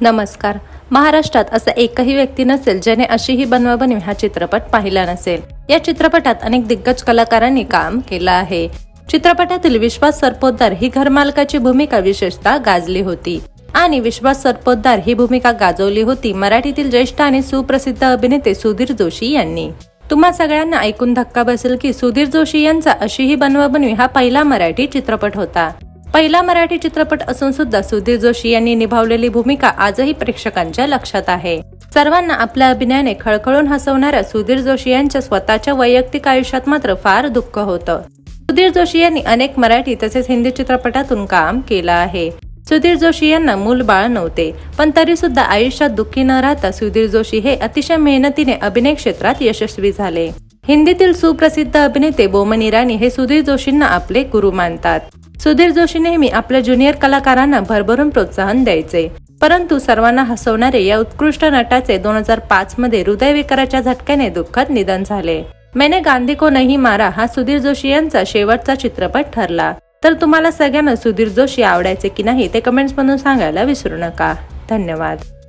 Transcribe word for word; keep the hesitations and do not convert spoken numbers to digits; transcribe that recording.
नमस्कार. महाराष्ट्रात असा एकही व्यक्ती नसेल ज्याने अशी ही बनवाबनवी हा चित्रपट पाहिला नसेल. या चित्रपटात अनेक दिग्गज कलाकारांनी काम केलं आहे. चित्रपटातील विश्वास सरपोतदार ही घरमालकाची भूमिका विशेषतः गाजली होती आणि विश्वास सरपोतदार ही भूमिका गाजवली होती मराठीतील ज्येष्ठ आणि सुप्रसिद्ध अभिनेते सुधीर जोशी यांनी. तुम्हा सगळ्यांना ऐकून धक्का बसेल की सुधीर जोशी यांचा अशी ही बनवाबनवी हा पहिला मराठी चित्रपट होता. पहिला मराठी चित्रपट असून सुद्धा सुधीर जोशी यांनी निभावलेली भूमिका आजही प्रेक्षकांच्या लक्षात आहे. सर्वांना आपल्या अभिनयाने खळखळून हसवणाऱ्या सुधीर जोशी यांच्या स्वतःच्या वैयक्तिक आयुष्यात मात्र फार दुःख होतं. सुधीर जोशी यांनी अनेक मराठी तसेच हिंदी चित्रपटातून काम केलं आहे. सुधीर जोशी यांना मूल बाळ नव्हते, पण तरी सुद्धा आयुष्यात दुःखी न राहता सुधीर जोशी हे अतिशय मेहनतीने अभिनय क्षेत्रात यशस्वी झाले. हिंदीतील सुप्रसिद्ध अभिनेते बोमन इराणी हे सुधीर जोशींना आपले गुरु मानतात. सुधीर जोशी नेहमी आपल्या ज्युनियर कलाकारांना भरभरून प्रोत्साहन द्यायचे, परंतु सर्वांना हसवणारे या उत्कृष्ट नटाचे दोन हजार पाच मध्ये हृदयविकाराच्या झटक्याने दुःखद निधन झाले. मैंने गांधी को नहीं मारा हा सुधीर जोशी यांचा शेवटचा चित्रपट ठरला. तर तुम्हाला सगळ्यांना सुधीर जोशी आवडायचे की नाही ते कमेंट्स मधून सांगायला विसरू नका. धन्यवाद.